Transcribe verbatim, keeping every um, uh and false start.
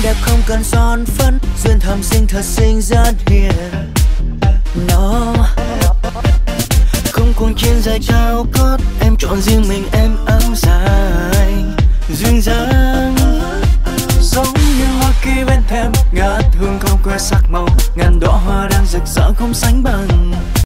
đẹp không cần son phấn, duyên thầm sinh thật xinh rất hiền. No, không cuồng trên dài cao gót, em chọn riêng mình em áo dài duyên dáng. Giống như hoa kỳ bên thềm ngát hương không quê sắc màu, ngàn đóa hoa đang rực rỡ không sánh bằng.